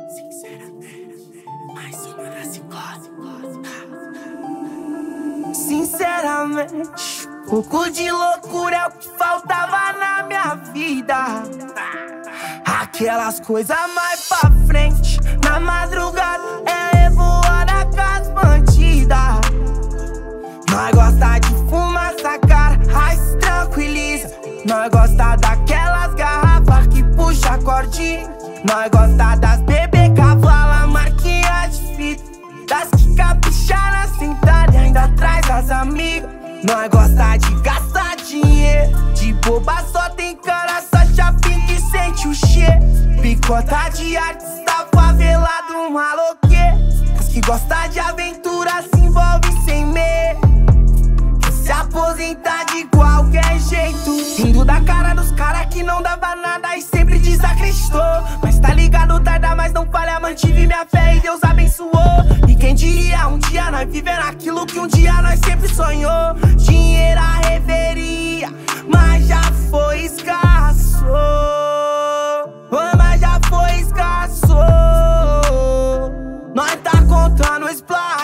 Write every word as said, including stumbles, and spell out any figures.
Sinceramente, mais uma da psicose. Sinceramente, pouco de loucura é o que faltava na minha vida. Aquelas coisas mais pra frente, na madrugada é revoada com as bandidas. Nós gosta de fumar essa cara, aí se tranquiliza. Nós gosta daquelas garrafas que puxa a cordinha. Nós gosta das bebê cavala, marquinha de fita, das que capricha na sentada e ainda traz as amigas. Nós gosta de gastar dinheiro, de boba só tem cara, só chapinha que sente o cheiro. Picota de artista favelado, maloqueiro, os que gosta de aventura se envolve sem medo, quer se aposentar de qualquer jeito. Rindo da cara dos cara que não dava nada e sempre desacreditou. Mas tá ligado, tarda, mas não falha, mantive minha fé e Deus abençoou. E quem diria um dia nós vivendo aquilo que um dia nós sempre sonhou. Dinheiro a reveria, mas já foi escasso. Oh, mas já foi escasso. Nós tá contando os planos.